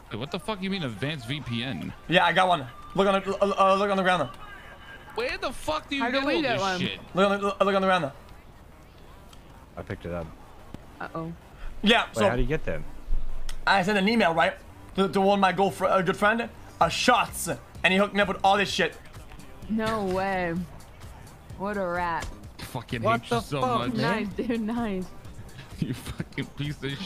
Wait, what the fuck you mean Advanced VPN? Yeah, I got one. Look on the ground. Where the fuck do you How get do we all get this one? shit? Look on the ground. I picked it up. Uh-oh. Yeah. Wait, So how do you get them? I sent an email, right, to one of my good friend, Shots, and he hooked me up with all this shit. No way. What a rat. Fucking What hate you the so fuck, much. man? Nice, dude, nice. You fucking piece of shit.